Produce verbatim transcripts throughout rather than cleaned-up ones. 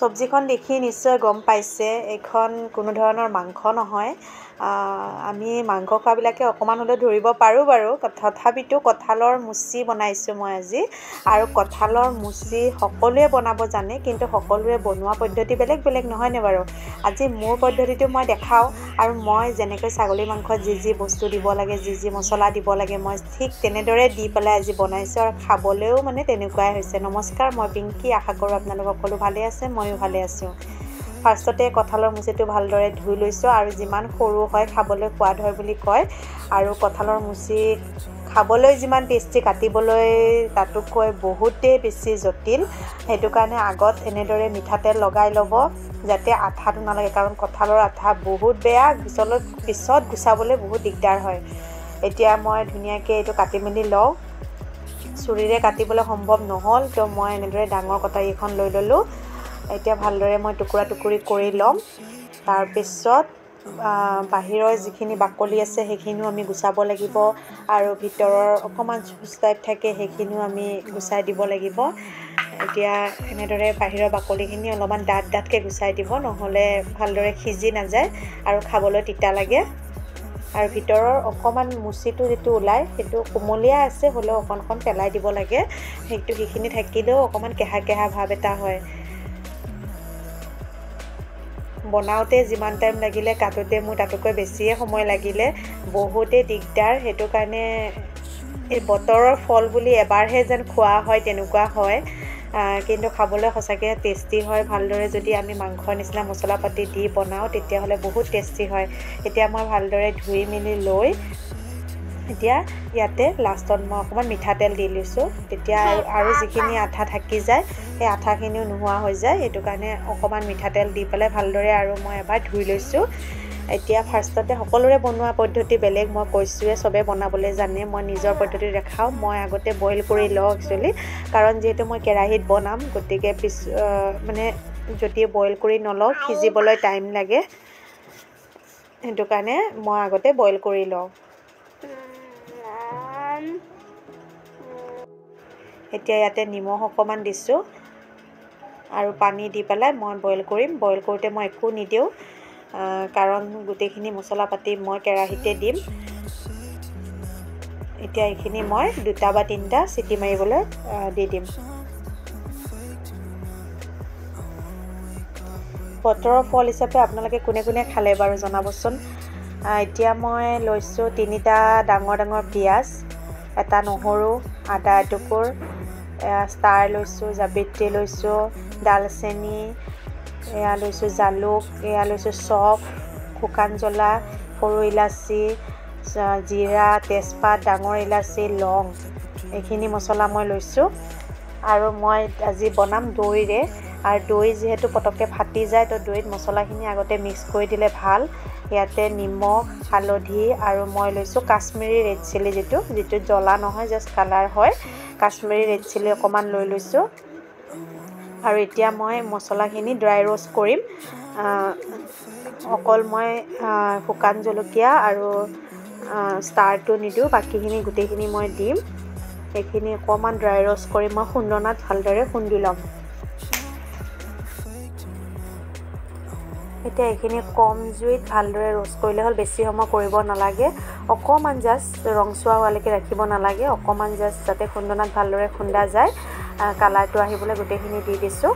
চব্জিখন দেখি নিশ্চয় গম পাইছে এইখন কোনো ধৰণৰ মাংস নহয়। আমি মাংস খোৱাবিলাকে অকণমান হ'লেও ধৰিব পাৰোঁ বাৰু, তথাপিতো কঁঠালৰ মুচি বনাইছোঁ মই আজি। আৰু কঁঠালৰ মুচি সকলোৱে বনাব জানে, কিন্তু সকলোৱে বনোৱা পদ্ধতি বেলেগ বেলেগ নহয়নে বাৰু। আজি মোৰ পদ্ধতিটো মই দেখাওঁ, আৰু মই যেনেকৈ ছাগলী মাংসত যি যি বস্তু দিব লাগে, যি যি মছলা দিব লাগে, মই ঠিক তেনেদৰে দি পেলাই আজি বনাইছোঁ, আৰু খাবলৈও মানে তেনেকুৱাই হৈছে। নমস্কাৰ, মই পিংকি। আশা কৰোঁ আপোনালোক সকলো ভালে আছে, ময়ো ভালে আছোঁ। ফাৰ্ষ্টতে কঁঠালৰ মুচিটো ভালদৰে ধুই লৈছোঁ, আৰু যিমান সৰু হয় খাবলৈ সোৱাদ হয় বুলি কয়। আৰু কঁঠালৰ মুচি খাবলৈ যিমান টেষ্টি, কাটিবলৈ তাতোকৈ বহুতেই বেছি জটিল। সেইটো কাৰণে আগত এনেদৰে মিঠাতেল লগাই ল'ব, যাতে আঠাটো নালাগে, কাৰণ কঁঠালৰ আঠা বহুত বেয়া, পিছলৈ পিছত গুচাবলৈ বহুত দিগদাৰ হয়। এতিয়া মই ধুনীয়াকৈ এইটো কাটি মেলি লওঁ। চুৰিৰে কাটিবলৈ সম্ভৱ নহ'ল, তো মই এনেদৰে ডাঙৰ কটাৰী এখন লৈ ল'লোঁ। এতিয়া ভালদৰে মই টুকুৰা টুকুৰি কৰি ল'ম। তাৰপিছত বাহিৰৰ যিখিনি বাকলি আছে সেইখিনিও আমি গুচাব লাগিব, আৰু ভিতৰৰ অকণমান চুচ টাইপ থাকে সেইখিনিও আমি গুচাই দিব লাগিব। এতিয়া এনেদৰে বাহিৰৰ বাকলিখিনি অলপমান ডাঠ ডাঠকৈ গুচাই দিব, নহ'লে ভালদৰে সিজি নাযায় আৰু খাবলৈ তিতা লাগে। আৰু ভিতৰৰ অকণমান মুচিটো যিটো ওলায় সেইটো কোমলীয়া আছে, হ'লেও অকণ অকণ পেলাই দিব লাগে। সেইটো সেইখিনি থাকিলেও অকণমান কেহা কেহা ভাৱ এটা হয়। বনাওঁতে যিমান টাইম লাগিলে কাটোতে মোৰ তাতোকৈ বেছিয়ে সময় লাগিলে, বহুতেই দিগদাৰ। সেইটো কাৰণে এই বতৰৰ ফল বুলি এবাৰহে যেন খোৱা হয় তেনেকুৱা হয়, কিন্তু খাবলৈ সঁচাকৈ টেষ্টি হয়। ভালদৰে যদি আমি মাংসৰ নিচিনা মছলা পাতি দি বনাওঁ তেতিয়াহ'লে বহুত টেষ্টি হয়। এতিয়া মই ভালদৰে ধুই মেলি লৈ এতিয়া ইয়াতে লাষ্টত মই অকণমান মিঠাতেল দি লৈছোঁ, তেতিয়া আৰু আৰু যিখিনি আঠা থাকি যায় সেই আঠাখিনিও নোহোৱা হৈ যায়। সেইটো কাৰণে অকণমান মিঠাতেল দি পেলাই ভালদৰে আৰু মই এবাৰ ধুই লৈছোঁ। এতিয়া ফাৰ্ষ্টতে সকলোৰে বনোৱা পদ্ধতি বেলেগ, মই কৈছোঁৱে চবেই বনাবলৈ জানে, মই নিজৰ পদ্ধতি দেখাওঁ। মই আগতে বইল কৰি লওঁ একচুৱেলি, কাৰণ যিহেতু মই কেৰাহীত বনাম, গতিকে পিছ মানে যদি বইল কৰি নলওঁ সিজিবলৈ টাইম লাগে, সেইটো কাৰণে মই আগতে বইল কৰি লওঁ। এতিয়া ইয়াতে নিমখ অকণমান দিছোঁ আৰু পানী দি পেলাই মই বইল কৰিম। বইল কৰোঁতে মই একো নিদিওঁ, কাৰণ গোটেইখিনি মছলা পাতি মই কেৰাহীতে দিম। এতিয়া এইখিনি মই দুটা বা তিনিটা চিটি মাৰিবলৈ দি দিম। বতৰৰ ফল হিচাপে আপোনালোকে কোনে কোনে খালে বাৰু জনাবচোন। এতিয়া মই লৈছোঁ তিনিটা ডাঙৰ ডাঙৰ পিঁয়াজ, এটা নহৰু, আদা এটুকুৰ, ষ্টাৰ লৈছোঁ, জাবিত্ৰী লৈছোঁ, ডালচেনি, এয়া লৈছোঁ জালুক, এয়া লৈছোঁ চফ, শুকান জ্বলা, সৰু ইলাচি, জিৰা, তেজপাত, ডাঙৰ ইলাচি, লং, এইখিনি মছলা মই লৈছোঁ। আৰু মই আজি বনাম দৈৰে, আৰু দৈ যিহেতু পটককৈ ফাটি যায়, তো দৈত মছলাখিনি আগতে মিক্স কৰি দিলে ভাল। ইয়াতে নিমখ, হালধি, আৰু মই লৈছোঁ কাশ্মীৰী ৰেড চিলি, যিটো যিটো জ্বলা নহয়, জাষ্ট কালাৰ হয়। কাশ্মীৰী ৰেড চিলি অকণমান লৈ লৈছোঁ। আৰু এতিয়া মই মছলাখিনি ড্ৰাই ৰ'ষ্ট কৰিম। অকল মই শুকান জলকীয়া আৰু ষ্টাৰটো নিদিওঁ, বাকীখিনি গোটেইখিনি মই দিম। এইখিনি অকণমান ড্ৰাই ৰ'ষ্ট কৰি মই খুন্দনাত ভালদৰে খুন্দি ল'ম। এতিয়া এইখিনি কম জুইত ভালদৰে ৰ'ষ্ট কৰিলে হ'ল, বেছি সময় কৰিব নালাগে। অকণমান জাষ্ট ৰংচুৱা হোৱালৈকে ৰাখিব নালাগে, অকণমান জাষ্ট যাতে খুন্দনাত ভালদৰে খুন্দা যায়, কালাৰটো আহিবলৈ গোটেইখিনি দি দিছোঁ।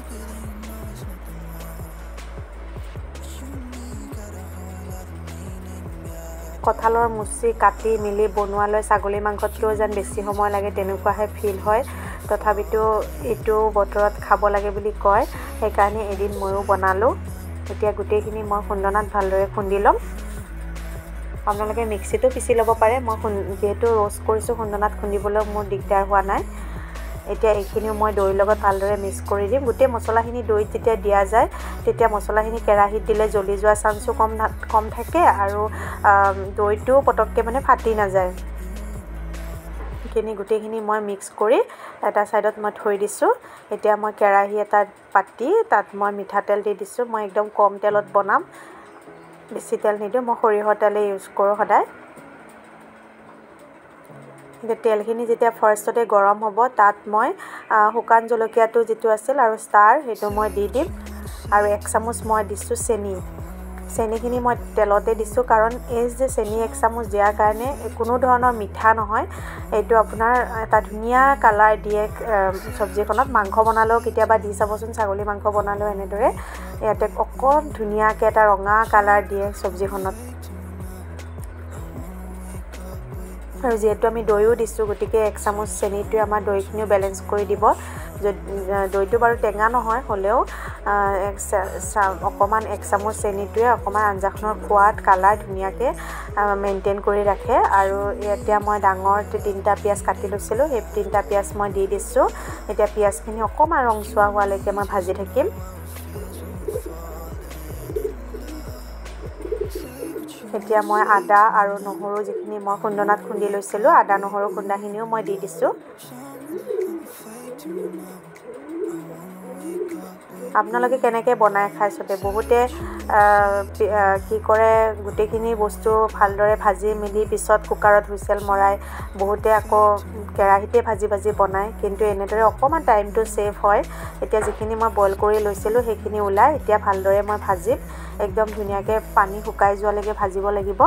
কঁঠালৰ মুচি কাটি মেলি বনোৱালৈ ছাগলী মাংসতকৈও যেন বেছি সময় লাগে তেনেকুৱাহে ফিল হয়। তথাপিতো এইটো বতৰত খাব লাগে বুলি কয়, সেইকাৰণে এদিন ময়ো বনালোঁ। এতিয়া গোটেইখিনি মই খুন্দনাত ভালদৰে খুন্দি ল'ম। আপোনালোকে মিক্সিতো পিচি ল'ব পাৰে, মই যিহেতু ৰ'ষ্ট কৰিছোঁ খুন্দনাত খুন্দিবলৈ মোৰ দিগদাৰ হোৱা নাই। এতিয়া এইখিনিও মই দৈৰ লগত ভালদৰে মিক্স কৰি দিম। গোটেই মছলাখিনি দৈত যেতিয়া দিয়া যায় তেতিয়া মছলাখিনি কেৰাহীত দিলে জ্বলি যোৱা চান্সো কম কম থাকে, আৰু দৈটোও পটককৈ মানে ফাটি নাযায়। সেইখিনি গোটেইখিনি মই মিক্স কৰি এটা ছাইডত মই থৈ দিছোঁ। এতিয়া মই কেৰাহী এটাত পাতি তাত মই মিঠাতেল দি দিছোঁ। মই একদম কম তেলত বনাম, বেছি তেল নিদিওঁ, মই সৰিয়হৰ তেলেই ইউজ কৰোঁ সদায়। তেলখিনি যেতিয়া ফাৰ্ষ্টতে গৰম হ'ব তাত মই শুকান জলকীয়াটো যিটো আছিল আৰু ষ্টাৰ সেইটো মই দি দিম আৰু এক চামুচ মই দিছোঁ চেনি চেনিখিনি মই তেলতে দিছোঁ কাৰণ এই যে চেনি এক চামুচ দিয়াৰ কাৰণে কোনো ধৰণৰ মিঠা নহয় এইটো আপোনাৰ এটা ধুনীয়া কালাৰ দিয়ে চব্জিখনত মাংস বনালেও কেতিয়াবা দি চাবচোন ছাগলী মাংস বনালেও এনেদৰে ইয়াতে অকণ ধুনীয়াকৈ এটা ৰঙা কালাৰ দিয়ে চব্জিখনত আৰু যেহেতু আমি দৈও দিছোঁ গতিকে এক চামুচ চেনিটোৱে আমাৰ দৈখিনিও বেলেঞ্চ কৰি দিব দৈটো বাৰু টেঙা নহয় হ'লেও অকণমান এক চামুচ চেনিটোৱে অকণমান আঞ্জাখনৰ সোৱাদ কালাৰ ধুনীয়াকৈ মেইনটেইন কৰি ৰাখে আৰু এতিয়া মই ডাঙৰ তিনিটা পিঁয়াজ কাটি লৈছিলোঁ সেই তিনিটা পিঁয়াজ মই দি দিছোঁ এতিয়া পিঁয়াজখিনি অকণমান ৰংচোৱা হোৱালৈকে মই ভাজি থাকিম এতিয়া মই আদা আৰু নহৰু যিখিনি মই খুন্দনাত খুন্দি লৈছিলোঁ আদা নহৰু খুন্দাখিনিও মই দি দিছোঁ আপোনালোকে কেনেকৈ বনাই খাই চবে বহুতে কি কৰে গোটেইখিনি বস্তু ভালদৰে ভাজি মেলি পিছত কুকাৰত হুইচেল মৰাই বহুতে আকৌ কেৰাহীতে ভাজি ভাজি বনায় কিন্তু এনেদৰে অকণমান টাইমটো ছেভ হয় এতিয়া যিখিনি মই বইল কৰি লৈছিলোঁ সেইখিনি ওলাই এতিয়া ভালদৰে মই ভাজিম একদম ধুনীয়াকৈ পানী শুকাই যোৱালৈকে ভাজিব লাগিব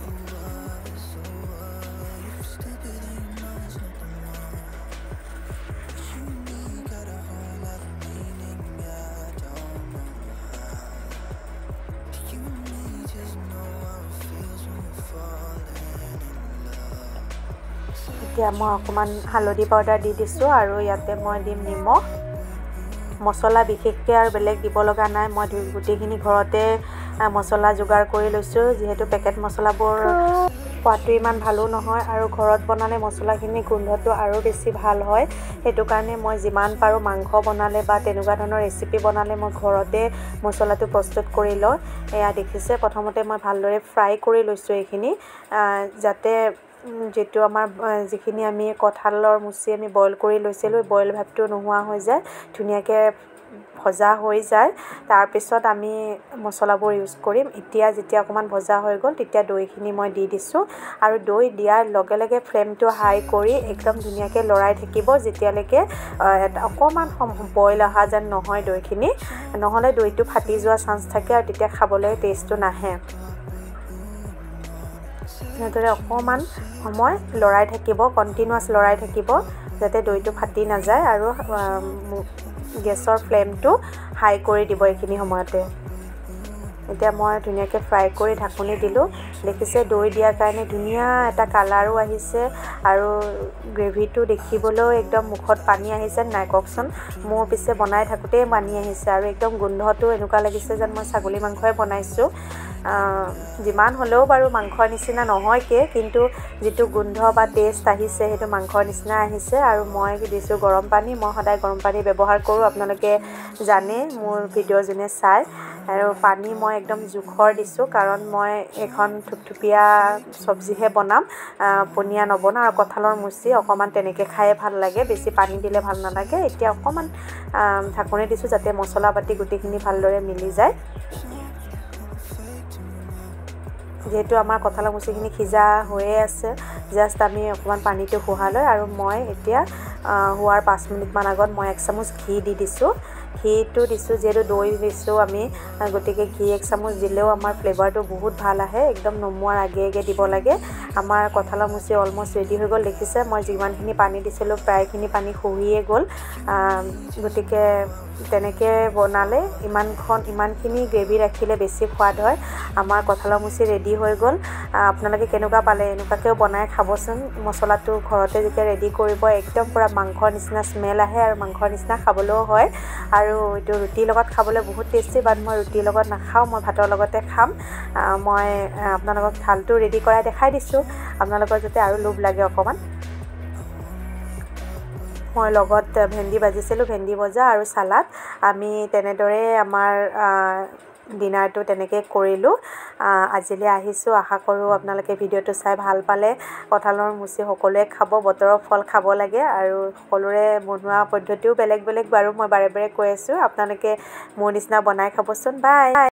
এতিয়া মই অকণমান হালধি পাউডাৰ দি দিছোঁ আৰু ইয়াতে মই দিম নিমখ মছলা বিশেষকৈ আৰু বেলেগ দিব লগা নাই মই গোটেইখিনি ঘৰতে মছলা যোগাৰ কৰি লৈছোঁ যিহেতু পেকেট মছলাবোৰ সোৱাদটো ইমান ভালো নহয় আৰু ঘৰত বনালে মছলাখিনি গোন্ধটো আৰু বেছি ভাল হয় সেইটো কাৰণে মই যিমান পাৰোঁ মাংস বনালে বা তেনেকুৱা ধৰণৰ ৰেচিপি বনালে মই ঘৰতে মছলাটো প্ৰস্তুত কৰি লওঁ এয়া দেখিছে প্ৰথমতে মই ভালদৰে ফ্ৰাই কৰি লৈছোঁ এইখিনি যাতে যেটো আমাৰ যিখিনি আমি কঁঠালৰ মুচি আমি বইল কৰি লৈছিলোঁ বইল ভাবটো নোহোৱা হৈ যায় ধুনীয়াকৈ ভজা হৈ যায় তাৰপিছত আমি মছলাবোৰ ইউজ কৰিম এতিয়া যেতিয়া অকণমান ভজা হৈ গ'ল তেতিয়া দৈখিনি মই দি দিছোঁ আৰু দৈ দিয়াৰ লগে লগে ফ্লেমটো হাই কৰি একদম ধুনীয়াকৈ লৰাই থাকিব যেতিয়ালৈকে অকণমান বইল অহা যেন নহয় দৈখিনি নহ'লে দৈটো ফাটি যোৱা চান্স থাকে আৰু তেতিয়া খাবলৈ টেষ্টটো নাহে এনেদৰে অকণমান সময় লৰাই থাকিব কণ্টিনিউৱাছ লৰাই থাকিব যাতে দৈটো ফাটি নাযায় আৰু গেছৰ ফ্লেমটো হাই কৰি দিব এইখিনি সময়তে এতিয়া মই ধুনীয়াকৈ ফ্ৰাই কৰি ঢাকনি দিলোঁ দেখিছে দৈ দিয়াৰ কাৰণে ধুনীয়া এটা কালাৰো আহিছে আৰু গ্ৰেভিটো দেখিবলৈও একদম মুখত পানী আহিছে নাই কওকচোন মোৰ পিছে বনাই থাকোঁতেই পানী আহিছে আৰু একদম গোন্ধটো এনেকুৱা লাগিছে যেন মই ছাগলী মাংসই বনাইছোঁ যিমান হ'লেও বাৰু মাংসৰ নিচিনা নহয়কে কিন্তু যিটো গোন্ধ বা টেষ্ট আহিছে সেইটো মাংসৰ নিচিনা আহিছে আৰু মই দিছোঁ গৰম পানী মই সদায় গৰম পানী ব্যৱহাৰ কৰোঁ আপোনালোকে জানে মোৰ ভিডিঅ' যোনে চাই আৰু পানী মই একদম জোখৰ দিছোঁ কাৰণ মই এখন থুপথুপীয়া চব্জিহে বনাম পনীয়া নবনাওঁ আৰু কঁঠালৰ মুচি অকণমান তেনেকৈ খায়ে ভাল লাগে বেছি পানী দিলে ভাল নালাগে এতিয়া অকণমান ঢাকনি দিছোঁ যাতে মছলা পাতি গোটেইখিনি ভালদৰে মিলি যায় যেহেতু আমাৰ কঁঠালৰ মুচিখিনি সিজা হৈয়ে আছে জাষ্ট আমি অকণমান পানীটো শুহাই লৈ আৰু মই এতিয়া হোৱাৰ পাঁচ মিনিটমান আগত মই এক চামুচ ঘি দি দিছোঁ ঘিটো দিছোঁ যিহেতু দৈ দিছোঁ আমি গতিকে ঘি এক চামুচ দিলেও আমাৰ ফ্লেভাৰটো বহুত ভাল আহে একদম নমোৱাৰ আগে আগে দিব লাগে আমাৰ কঁঠালৰ মুচি অলমষ্ট ৰেডি হৈ গ'ল দেখিছে মই যিমানখিনি পানী দিছিলোঁ প্ৰায়খিনি পানী শুহিয়ে গ'ল গতিকে তেনেকৈ বনালে ইমানখন ইমানখিনি গ্ৰেভি ৰাখিলে বেছি সোৱাদ হয় আমাৰ কঁঠালৰ মুচি ৰেডি হৈ গ'ল আপোনালোকে কেনেকুৱা পালে এনেকুৱাকৈও বনাই খাবচোন মছলাটো ঘৰতে যেতিয়া ৰেডি কৰিব একদম পূৰা মাংসৰ নিচিনা স্মেল আহে আৰু মাংসৰ নিচিনা খাবলৈও হয় আৰু এইটো ৰুটিৰ লগত খাবলৈ বহুত টেষ্টি বাট মই ৰুটিৰ লগত নাখাওঁ মই ভাতৰ লগতে খাম মই আপোনালোকক থালটো ৰেডি কৰাই দেখাই দিছোঁ আপোনালোকৰ যাতে আৰু লোভ লাগে অকণমান মই লগত ভেন্দি ভাজিছিলোঁ ভেন্দি ভজা আৰু চালাড আমি তেনেদৰে আমাৰ ডিনাৰটো তেনেকৈ কৰিলোঁ আজিলৈ আহিছোঁ আশা কৰোঁ আপোনালোকে ভিডিঅ'টো চাই ভাল পালে কঁঠালৰ মুচি সকলোৱে খাব বতৰৰ ফল খাব লাগে আৰু সকলোৰে বনোৱা পদ্ধতিও বেলেগ বেলেগ বাৰু মই বাৰে বাৰে কৈ আছোঁ আপোনালোকে মোৰ নিচিনা বনাই খাবচোন বাই